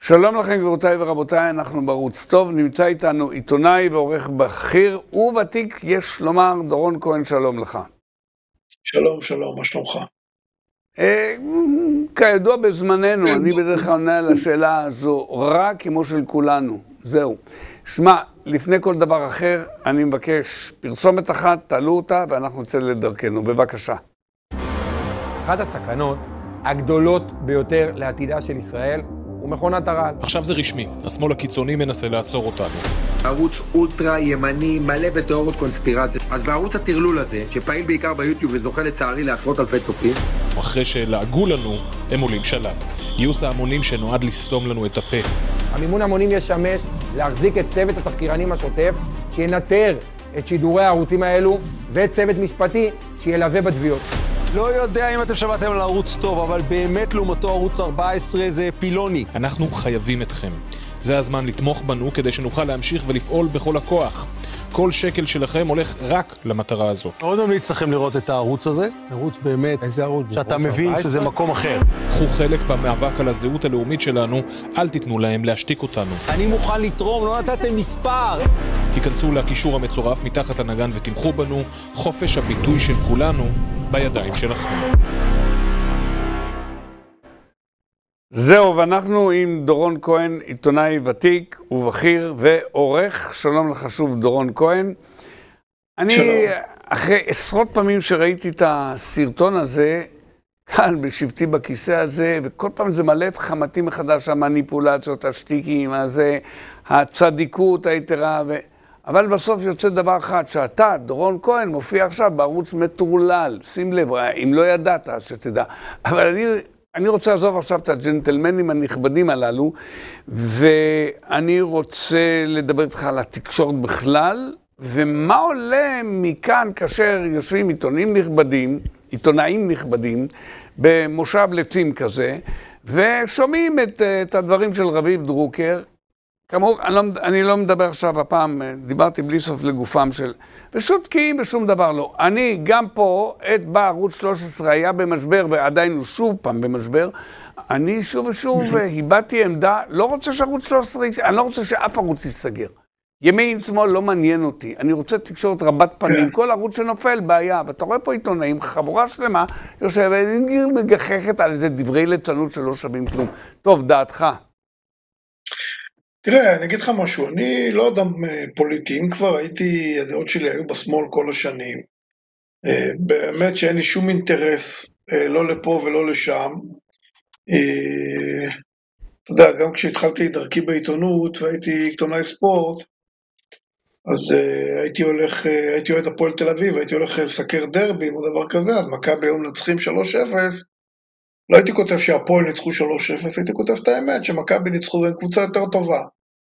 שלום לכם גבירותיי ורבותיי, אנחנו בערוץ טוב, נמצא איתנו עיתונאי ועורך בכיר וותיק, יש לומר, דורון כהן, שלום לך. שלום, שלום, מה שלומך? כידוע בזמננו, אני בדרך כלל עונה על השאלה הזו, רק כמו של כולנו, זהו. שמע, לפני כל דבר אחר, אני מבקש פרסומת אחת, תעלו אותה ואנחנו נצא לדרכנו, בבקשה. אחת הסכנות הגדולות ביותר לעתידה של ישראל הוא מכונת הרעל. עכשיו זה רשמי, השמאל הקיצוני מנסה לעצור אותנו. ערוץ אולטרה ימני מלא בתיאוריות קונספירציה. אז בערוץ הטרלול הזה, שפעיל בעיקר ביוטיוב וזוכה לצערי לעשרות אלפי צופים, אחרי שלעגו לנו, הם עולים שלב. גיוס ההמונים שנועד לסתום לנו את הפה. המימון המונים ישמש להחזיק את צוות התחקירנים השוטף, שינטר את שידורי הערוצים האלו, ואת צוות משפטי שילווה בתביעות. לא יודע אם אתם שמעתם על ערוץ טוב, אבל באמת לעומתו ערוץ 14 זה פילוני. אנחנו חייבים אתכם. זה הזמן לתמוך בנו כדי שנוכל להמשיך ולפעול בכל הכוח. כל שקל שלכם הולך רק למטרה הזו. מאוד ממליץ לכם לראות את הערוץ הזה. ערוץ באמת, איזה ערוץ? שאתה מבין שזה מקום אחר. קחו חלק במאבק על הזהות הלאומית שלנו, אל תיתנו להם להשתיק אותנו. אני מוכן לתרום, לא נתתם מספר. תיכנסו לקישור המצורף מתחת הנגן ותמכו בנו. חופש הביטוי של כולנו בידיים שלכם. זהו, ואנחנו עם דורון כהן, עיתונאי ותיק ובכיר ועורך. שלום לך שוב, דורון כהן. אני, אחרי עשרות פעמים שראיתי את הסרטון הזה, כאן בשבטי בכיסא הזה, וכל פעם זה מלא את חמתי מחדש, המניפולציות, השטיקים, הזה, הצדיקות, היתרה, אבל בסוף יוצא דבר אחד, שאתה, דורון כהן, מופיע עכשיו בערוץ מטורלל. שים לב, אם לא ידעת, אז שתדע. אבל אני רוצה לעזוב עכשיו את הג'נטלמנים הנכבדים הללו, ואני רוצה לדבר איתך על התקשורת בכלל, ומה עולה מכאן כאשר יושבים עיתונאים נכבדים, במושב לצים כזה, ושומעים את הדברים של רביב דרוקר. כאמור, אני לא מדבר עכשיו, הפעם דיברתי בלי סוף לגופם של... ושותקים בשום דבר לא. אני גם פה, בערוץ 13 היה במשבר, ועדיין הוא שוב פעם במשבר, אני שוב ושוב הבאתי עמדה, לא רוצה שערוץ 13, אני לא רוצה שאף ערוץ יסגר. ימין שמאל לא מעניין אותי, אני רוצה תקשורת רבת פנים, כל ערוץ שנופל בעיה, ואתה רואה פה עיתונאים, חבורה שלמה, יושבת מגחכת על איזה דברי ליצנות שלא שווים כלום. טוב, דעתך. תראה, אני אגיד לך משהו, אני לא אדם פוליטי, אם כבר הדעות שלי היו בשמאל כל השנים, באמת שאין לי שום אינטרס, לא לפה ולא לשם. אתה יודע, גם כשהתחלתי את דרכי בעיתונות והייתי עיתונאי ספורט, אז הייתי אוהד הפועל תל אביב, הייתי הולך לסקר דרבים או דבר כזה, אז מכבי היום נצחים 3-0, לא הייתי כותב שהפועל ניצחו 3-0, הייתי כותב את האמת שמכבי ניצחו והם קבוצה יותר טובה.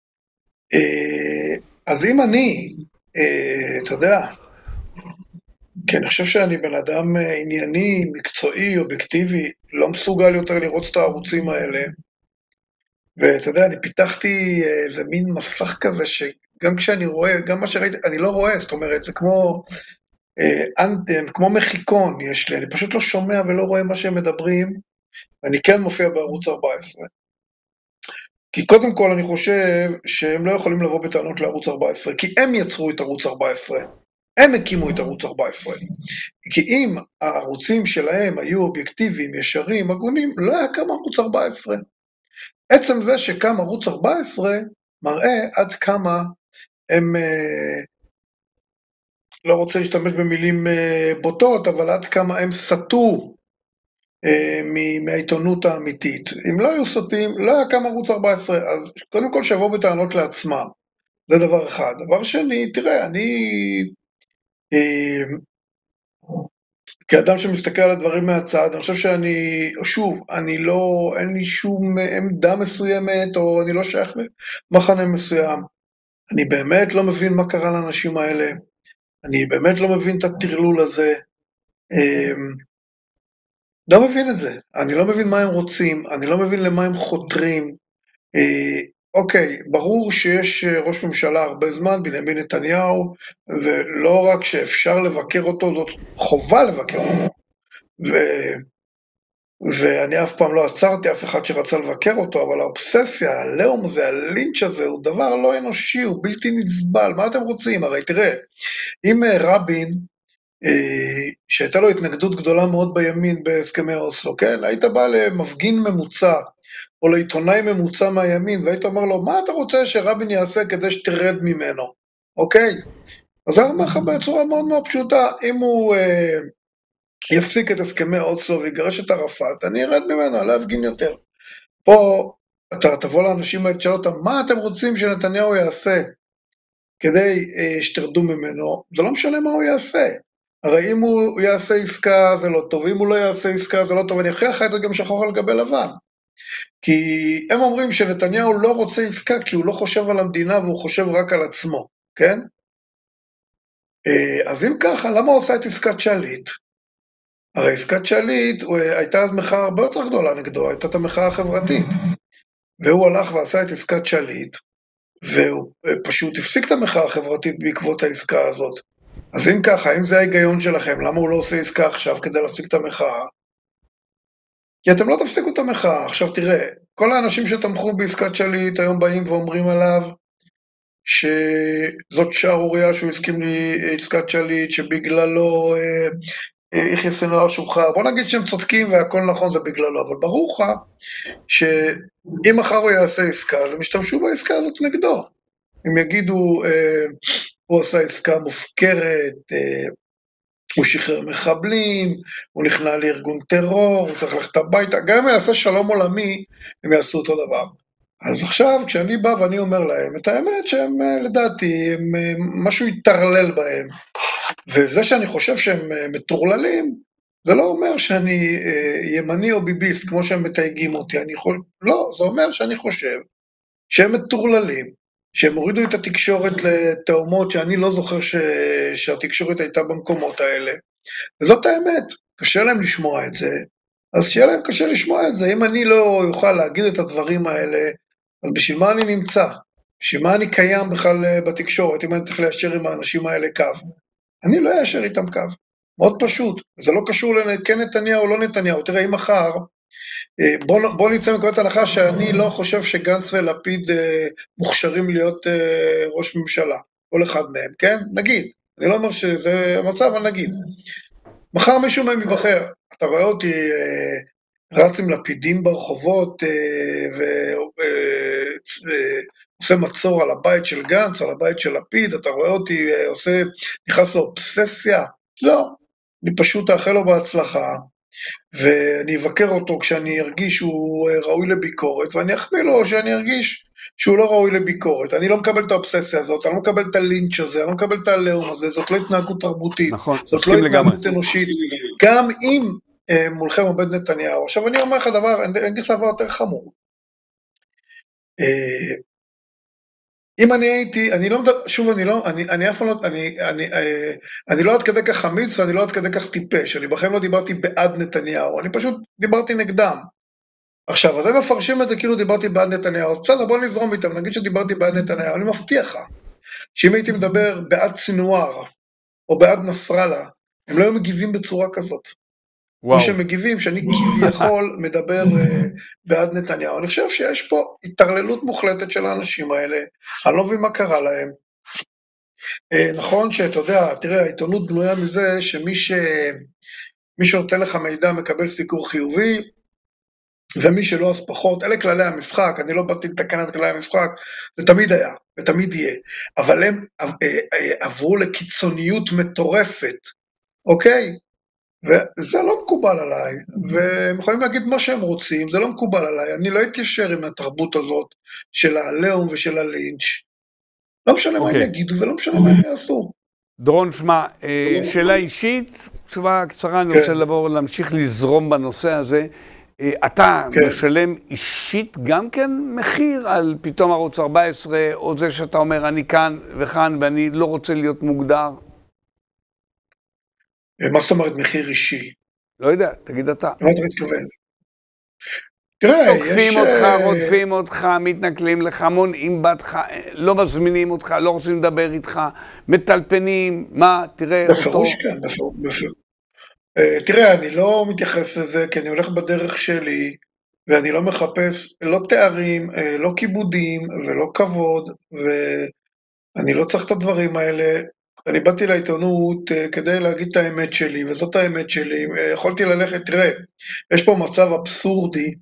אז אם אני, אתה יודע, כי אני חושב שאני בן אדם ענייני, מקצועי, אובייקטיבי, לא מסוגל יותר לראות את הערוצים האלה, ואתה יודע, אני פיתחתי איזה מין מסך כזה, שגם כשאני רואה, גם מה שראיתי, אני לא רואה, זאת אומרת, זה כמו מחיקון יש לי, אני פשוט לא שומע ולא רואה מה שהם מדברים, ואני כן מופיע בערוץ 14. כי קודם כל אני חושב שהם לא יכולים לבוא בטענות לערוץ 14, כי הם יצרו את ערוץ 14, הם הקימו את ערוץ 14. כי אם הערוצים שלהם היו אובייקטיביים, ישרים, הגונים, לא היה קם ערוץ 14. עצם זה שקם ערוץ 14 מראה עד כמה הם, לא רוצה להשתמש במילים בוטות, אבל עד כמה הם סטו מהעיתונות האמיתית. אם לא היו סוטים, לא היה קם ערוץ 14, אז קודם כל שיבואו בטענות לעצמם. זה דבר אחד. דבר שני, תראה, אני כאדם שמסתכל על הדברים מהצד, אני חושב אין לי שום עמדה מסוימת, או אני לא שייך למחנה מסוים. אני באמת לא מבין מה קרה לאנשים האלה. אני באמת לא מבין את הטרלול הזה. לא מבין את זה, אני לא מבין מה הם רוצים, אני לא מבין למה הם חותרים. אוקיי, ברור שיש ראש ממשלה הרבה זמן, בנימין נתניהו, ולא רק שאפשר לבקר אותו, זאת חובה לבקר אותו. ואני אף פעם לא עצרתי אף אחד שרצה לבקר אותו, אבל האובססיה, הלאום הזה, הלינץ' הזה, הוא דבר לא אנושי, הוא בלתי נסבל, מה אתם רוצים? הרי תראה, אם רבין, שהייתה לו התנגדות גדולה מאוד בימין בהסכמי אוסלו, כן? היית בא למפגין ממוצע, או לעיתונאי ממוצע מהימין, והיית אומר לו, מה אתה רוצה שרבין יעשה כדי שתרד ממנו, אוקיי? אז אני אומר לך בצורה מאוד מאוד פשוטה, אם הוא יפסיק את הסכמי אוסלו ויגרש את ערפאת, אני ארד ממנו, אני לא אפגין יותר. פה אתה תבוא לאנשים האלה, תשאל אותם, מה אתם רוצים שנתניהו יעשה כדי שתרדו ממנו? זה לא משנה מה הוא יעשה. הרי אם הוא יעשה עסקה זה לא טוב, אם הוא לא יעשה עסקה זה לא טוב, אני אכריח את זה גם שחור על גבי לבן. כי הם אומרים שנתניהו לא רוצה עסקה כי הוא לא חושב על המדינה והוא חושב רק על עצמו, כן? אז אם ככה, למה הוא עושה את עסקת שליט? הרי עסקת שליט הייתה אז מחאה הרבה יותר גדולה נגדו, הייתה את המחאה החברתית. והוא הלך ועשה את עסקת שליט, והוא פשוט הפסיק את המחאה החברתית בעקבות העסקה הזאת. אז אם ככה, אם זה ההיגיון שלכם, למה הוא לא עושה עסקה עכשיו כדי להפסיק את המחאה? כי אתם לא תפסיקו את המחאה. עכשיו תראה, כל האנשים שתמכו בעסקת שליט היום באים ואומרים עליו שזאת שערוריה שהוא הסכים לעסקת שליט, שבגללו יחיא סנוואר שוחרר. בוא נגיד שהם צודקים והכל נכון זה בגללו, אבל ברור לך שאם מחר הוא יעשה עסקה, אז הם ישתמשו בעסקה הזאת נגדו. הם יגידו, הוא עשה עסקה מופקרת, הוא שחרר מחבלים, הוא נכנע לארגון טרור, הוא צריך ללכת הביתה, גם אם יעשה שלום עולמי, הם יעשו אותו דבר. אז עכשיו, כשאני בא ואני אומר להם, את האמת שהם, לדעתי, משהו יתרלל בהם. וזה שאני חושב שהם מטורללים, זה לא אומר שאני ימני או ביביסט, כמו שהם מתייגים אותי. לא, זה אומר שאני חושב שהם מטורללים, שהם הורידו את התקשורת לתאומות שאני לא זוכר שהתקשורת הייתה במקומות האלה. וזאת האמת, קשה להם לשמוע את זה, אז שיהיה להם קשה לשמוע את זה. אם אני לא יוכל להגיד את הדברים האלה, אז בשביל מה אני נמצא? בשביל מה אני קיים בכלל בתקשורת, אם אני צריך ליישר עם האנשים האלה קו? אני לא איישר איתם קו, מאוד פשוט. זה לא קשור לכן נתניהו או לא נתניהו. תראה, אם מחר, בוא נצא מנקודת הנחה שאני לא חושב שגנץ ולפיד מוכשרים להיות ראש ממשלה, כל אחד מהם, כן? נגיד, אני לא אומר שזה המצב, אבל נגיד. מחר מישהו מהם יבחר, אתה רואה אותי רץ עם לפידים ברחובות ועושה מצור על הבית של גנץ, על הבית של לפיד, אתה רואה אותי נכנס לאובססיה? לא, אני פשוט אאחל לו בהצלחה, ואני אבקר אותו כשאני ארגיש שהוא ראוי לביקורת, ואני אחמיא לו שאני ארגיש שהוא לא ראוי לביקורת. אני לא מקבל את האובססיה הזאת, אני לא מקבל את הלינץ' הזה, אני לא מקבל את הלאום הזה, זאת לא התנהגות תרבותית, נכון, זאת לא התנהגות אנושית, גם אם מולכם עובד נתניהו. עכשיו אני אומר לך דבר, אני אגיד לך דבר יותר חמור. אם אני הייתי, אני לא מדבר, שוב אני אף פעם לא, אני לא עד כדי כך חמיץ ואני לא עד כדי כך טיפש, אני בכלל לא דיברתי בעד נתניהו, אני פשוט דיברתי נגדם. עכשיו, אז הם מפרשים את זה כאילו דיברתי בעד נתניהו, אז בסדר, בוא נזרום איתם, נגיד שדיברתי בעד נתניהו, אני מבטיח לך, שאם הייתי מדבר בעד סינואר, או בעד נסראללה, הם לא היו מגיבים בצורה כזאת. כמו שמגיבים, שאני כביכול מדבר בעד נתניהו. אני חושב שיש פה התרללות מוחלטת של האנשים האלה, אני לא מבין מה קרה להם. נכון שאתה יודע, תראה, העיתונות בנויה מזה שמי שנותן לך מידע מקבל סיקור חיובי, ומי שלא אז פחות, אלה כללי המשחק, אני לא באתי לתקן את כללי המשחק, זה תמיד היה, ותמיד יהיה, אבל הם עברו לקיצוניות מטורפת, אוקיי? וזה לא מקובל עליי, והם יכולים להגיד מה שהם רוצים, זה לא מקובל עליי, אני לא אתיישר עם התרבות הזאת של הלאום ושל הלינץ'. לא משנה מה הם יגידו ולא משנה מה הם יעשו. דורון, שמע, שאלה אישית, תשובה קצרה, אני רוצה להמשיך לזרום בנושא הזה. אתה משלם אישית גם כן מחיר על פתאום ערוץ 14, או זה שאתה אומר אני כאן וכאן ואני לא רוצה להיות מוגדר? מה זאת אומרת מחיר אישי? לא יודע, תגיד אתה. מה אתה מתכוון? תראה, תוקפים אותך, רודפים אותך, מתנכלים לך, מונעים בתך, לא מזמינים אותך, לא רוצים לדבר איתך, מטלפנים, מה, תראה אותו. בפירוש כן, תראה, אני לא מתייחס לזה, כי אני הולך בדרך שלי, ואני לא מחפש לא תארים, לא כיבודים ולא כבוד, ואני לא צריך את הדברים האלה. אני באתי לעיתונות כדי להגיד את האמת שלי, וזאת האמת שלי. יכולתי ללכת, תראה, יש פה מצב אבסורדי,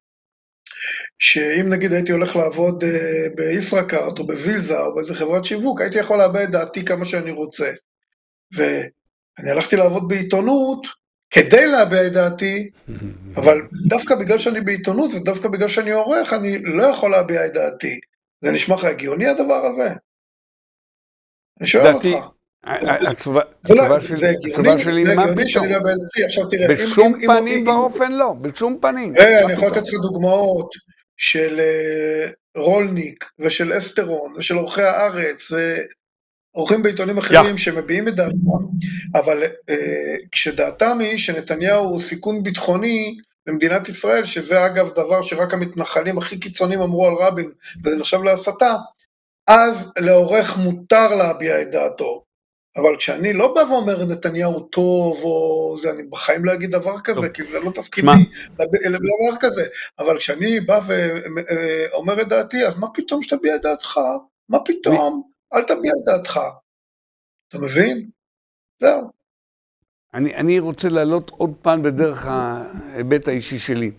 שאם נגיד הייתי הולך לעבוד בישראכרט או בוויזה או באיזה חברת שיווק, הייתי יכול לאבד את דעתי כמה שאני רוצה. ואני הלכתי לעבוד בעיתונות כדי להביע את דעתי, אבל דווקא בגלל שאני בעיתונות ודווקא בגלל שאני עורך, אני לא יכול להביע את דעתי. זה נשמע לך הגיוני הדבר הזה? אני שואל אותך. התשובה זה שלי, מה הגיוני שאני פתאום? להביע את דעתי. עכשיו תראה, בשום פנים ואופן לא, בשום פנים. אני יכול לתת לך דוגמאות של רולניק ושל אסטרון ושל עורכי הארץ ועורכים בעיתונים אחרים שמביעים את דעתם, אבל כשדעתם היא שנתניהו הוא סיכון ביטחוני במדינת ישראל, שזה אגב דבר שרק המתנחלים הכי קיצוניים אמרו על רבין, וזה נחשב להסתה, אז לעורך מותר להביע את דעתו. אבל כשאני לא בא ואומר נתניהו טוב או זה, אני בחיים לא אגיד דבר כזה, כי זה לא תפקידי דבר כזה. אבל כשאני בא ואומר את דעתי, אז מה פתאום שתביע את דעתך? מה פתאום? אל תביע את דעתך. אתה מבין? זהו. אני רוצה לעלות עוד פעם בדרך ההיבט האישי שלי.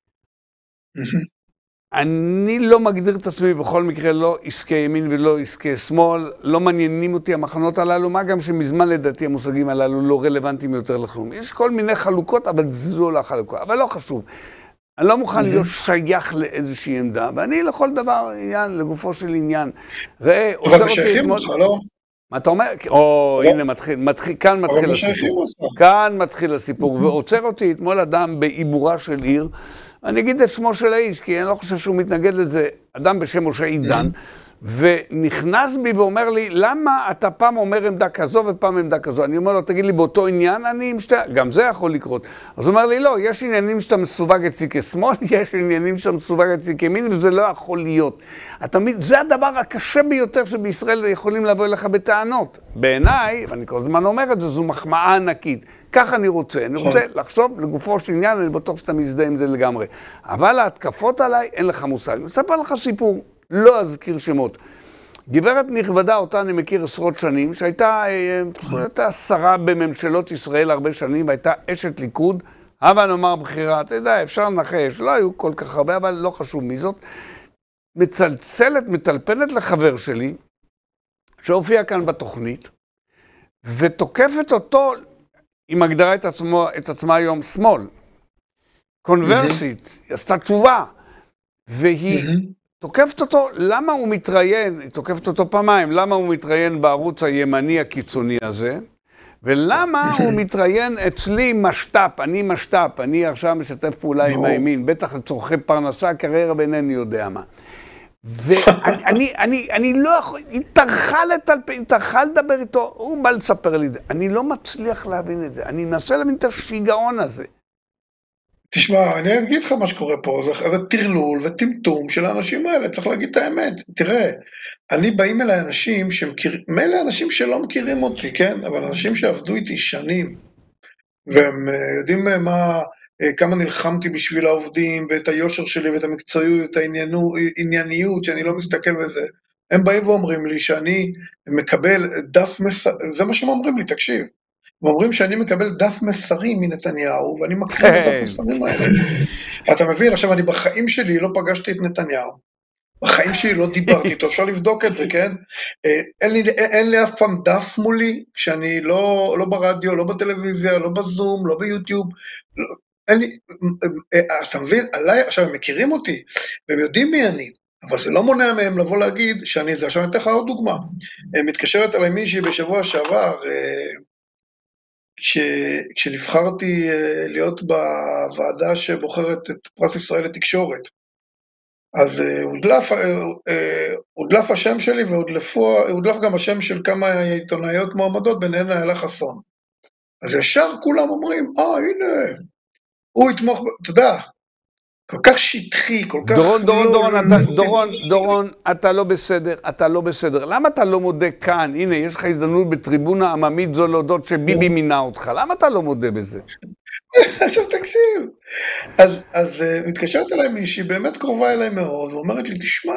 אני לא מגדיר את עצמי בכל מקרה לא עסקי ימין ולא עסקי שמאל, לא מעניינים אותי המחנות הללו, מה גם שמזמן לדעתי המושגים הללו לא רלוונטיים יותר לכלום. יש כל מיני חלוקות, אבל זו לא החלוקה, אבל לא חשוב. אני לא מוכן להיות שייך לאיזושהי עמדה, ואני לכל דבר עניין, לגופו של עניין. ראה, אבל משייכים אותך, לא? מה אתה אומר? הנה כאן מתחיל הסיפור. כאן מתחיל הסיפור, ועוצר אותי אתמול אדם בעיבורה של עיר, אני אגיד את שמו של האיש, כי אני לא חושב שהוא מתנגד לזה, אדם בשם משה עידן, ונכנס בי ואומר לי, למה אתה פעם אומר עמדה כזו ופעם עמדה כזו? אני אומר לו, תגיד לי, באותו עניין אני גם זה יכול לקרות. אז הוא אומר לי, לא, יש עניינים שאתה מסווג אצלי כשמאל, יש עניינים שאתה מסווג אצלי כימין, וזה לא יכול להיות. זה הדבר הקשה ביותר שבישראל יכולים לבוא אליך בטענות. בעיניי, ואני כל הזמן אומר את זה, זו מחמאה ענקית. כך אני רוצה לחשוב לגופו של עניין, אני בטוח שאתה מזדהה עם זה לגמרי. אבל ההתקפות עליי, אין לך מושג. אני אספר לך סיפור. לא אזכיר שמות. גברת נכבדה, אותה אני מכיר עשרות שנים, שהייתה שרה בממשלות ישראל הרבה שנים, והייתה אשת ליכוד, אבל נאמר בחירה, אתה יודע, אפשר לנחש, לא היו כל כך הרבה, אבל לא חשוב מי זאת. מצלצלת, מטלפנת לחבר שלי, שהופיע כאן בתוכנית, ותוקפת אותו, היא מגדרה את עצמה היום שמאל, קונברסית, היא עשתה תשובה, והיא תוקפת אותו, למה הוא מתראיין, היא תוקפת אותו פעמיים, למה הוא מתראיין בערוץ הימני הקיצוני הזה, ולמה הוא מתראיין אצלי משת"פ, אני עכשיו משתף פעולה עם הימין, בטח לצורכי פרנסה, קריירה ואינני יודע מה. ואני לא יכול, היא טרחה לדבר איתו, הוא בא לספר לי את זה, אני לא מצליח להבין את זה, אני מנסה להבין את השיגעון הזה. תשמע, אני אגיד לך מה שקורה פה, זה טרלול וטמטום של האנשים האלה, צריך להגיד את האמת. תראה, אני באים אליי אנשים מילא אנשים שלא מכירים אותי, כן? אבל אנשים שעבדו איתי שנים, והם יודעים כמה נלחמתי בשביל העובדים, ואת היושר שלי, ואת המקצועיות, ואת הענייניות, שאני לא מסתכל בזה. הם באים ואומרים לי שאני מקבל דף זה מה שהם אומרים לי, תקשיב. הם אומרים שאני מקבל דף מסרים מנתניהו, ואני מקריא את הדף מסרים האלה. אתה מבין? עכשיו, אני בחיים שלי לא פגשתי את נתניהו. בחיים שלי לא דיברתי איתו, אפשר לבדוק את זה, כן? אין לי אף פעם דף מולי, כשאני לא ברדיו, לא בטלוויזיה, לא בזום, לא ביוטיוב. אין לי, אתה מבין? עליי, עכשיו, הם מכירים אותי, והם יודעים מי אני. אבל זה לא מונע מהם לבוא להגיד שאני זה. עכשיו, אני אתן לך עוד דוגמה. מתקשרת עליי מישהי בשבוע שעבר, כשנבחרתי להיות בוועדה שבוחרת את פרס ישראל לתקשורת, אז הודלף השם שלי והודלף גם השם של כמה עיתונאיות מועמדות, ביניהן איילה חסון. אז ישר כולם אומרים, הנה, הוא יתמוך, אתה יודע, כל כך שטחי, כל כך... דורון, אתה לא בסדר, אתה לא בסדר. למה אתה לא מודה כאן? הנה, יש לך הזדמנות בטריבונה עממית זו להודות שביבי מינה אותך. למה אתה לא מודה בזה? עכשיו תקשיב. אז מתקשרת אליי מישהי, באמת קרובה אליי מאוד, ואומרת לי, תשמע,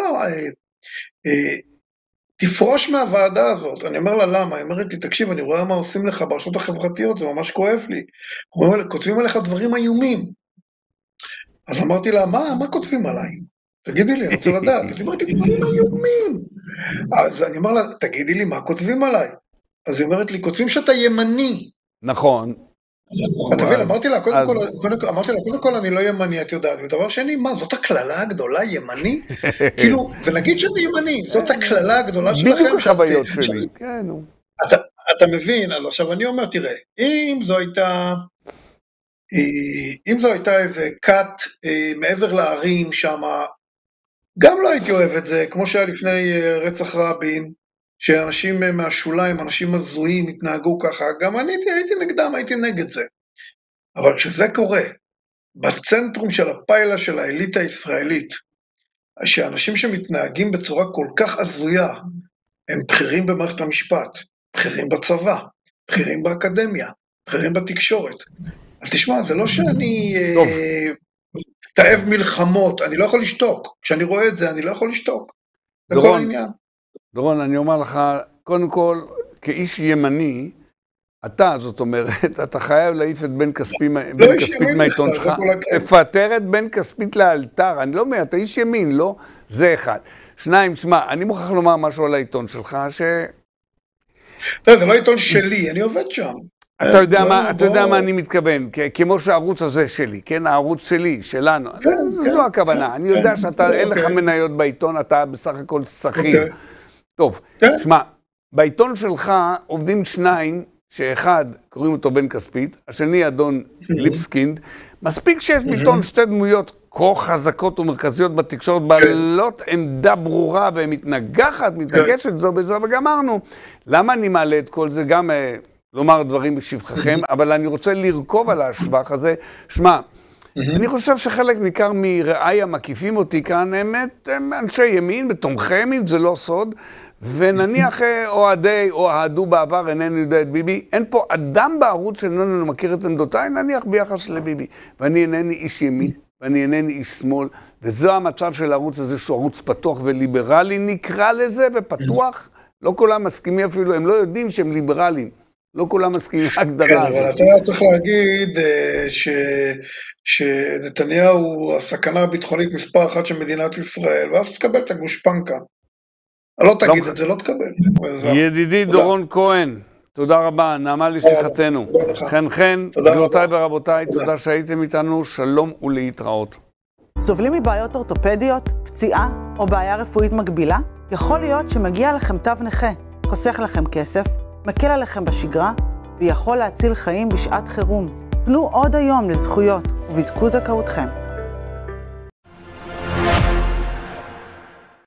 תפרוש מהוועדה הזאת. אני אומר לה, למה? היא אומרת לי, תקשיב, אני רואה מה עושים לך ברשתות החברתיות, זה ממש כואב לי. כותבים עליך דברים איומים. אז אמרתי לה, מה כותבים עליי? תגידי לי, אני רוצה לדעת. אז היא אמרת לי, דברים איומים. אז אני אומר לה, תגידי לי, מה כותבים עליי? אז היא אומרת לי, כותבים שאתה ימני. נכון. אתה מבין, אמרתי לה, קודם כל אני לא ימני, את יודעת. ודבר שני, מה, זאת הכללה הגדולה, ימני? כאילו, ונגיד שאני ימני, זאת הכללה הגדולה שלכם. בדיוק החוויות שלי, כן. אתה מבין, אז עכשיו אני אומר, תראה, אם זו הייתה איזה קאט מעבר לערים שם, גם לא הייתי אוהב את זה, כמו שהיה לפני רצח רבין, שאנשים מהשוליים, אנשים הזויים, התנהגו ככה, גם אני הייתי נגדם, הייתי נגד זה. אבל כשזה קורה, בצנטרום של הפיילה של האליטה הישראלית, שאנשים שמתנהגים בצורה כל כך הזויה, הם בכירים במערכת המשפט, בכירים בצבא, בכירים באקדמיה, בכירים בתקשורת. אז תשמע, זה לא שאני תאב מלחמות, אני לא יכול לשתוק. כשאני רואה את זה, אני לא יכול לשתוק. זה כל העניין. דורון, אני אומר לך, קודם כל, כאיש ימני, אתה, זאת אומרת, אתה חייב להעיף את בן כספית מהעיתון שלך, תפטר את בן כספית לאלתר, אני לא אומר, אתה איש ימין, לא? זה אחד. שניים, שמע, אני מוכרח לומר משהו על העיתון שלך, זה לא עיתון שלי, אני עובד שם. אתה יודע מה אני מתכוון, כמו שהערוץ הזה שלי, כן, הערוץ שלי, שלנו, זו הכוונה, אני יודע שאין לך מניות בעיתון, אתה בסך הכל שכיר. טוב, שמע, בעיתון שלך עובדים שניים, שאחד קוראים אותו בן כספית, השני אדון ליבסקינד, מספיק שיש בעיתון שתי דמויות כה חזקות ומרכזיות בתקשורת, בעלות עמדה ברורה והן מתנגשת זו בזו, וגמרנו. למה אני מעלה את כל זה? גם לומר דברים בשבחכם, אבל אני רוצה לרכוב על השבח הזה. שמע, אני חושב שחלק ניכר מראי המקיפים אותי כאן, הם אנשי ימין ותומכי ימין, זה לא סוד, ונניח אוהדו בעבר, איננו יודע את ביבי, אין פה אדם בערוץ שאיננו מכיר את עמדותיי, נניח ביחס לביבי, ואני אינני איש ימין, ואני אינני איש שמאל, וזו המצב של הערוץ הזה, שהוא ערוץ פתוח וליברלי, נקרא לזה, ופתוח, לא כולם מסכימים אפילו, הם לא יודעים שהם ליברליים, לא כולם מסכימים להגדרה הזאת. כן, אבל אתה צריך להגיד שנתניהו הוא הסכנה הביטחונית מספר אחת של מדינת ישראל, ואז תקבל את הגושפנקה. לא תגיד את זה, לא תקבל. ידידי דורון כהן, תודה רבה, נעמה לשיחתנו. חן, גבירותיי ורבותיי, תודה שהייתם איתנו, שלום ולהתראות. סובלים מבעיות אורתופדיות, פציעה או בעיה רפואית מגבילה? יכול להיות שמגיע לכם תו נכה, חוסך לכם כסף, מקל עליכם בשגרה, ויכול להציל חיים בשעת חירום. פנו עוד היום לזכויות ובדקו זכאותכם.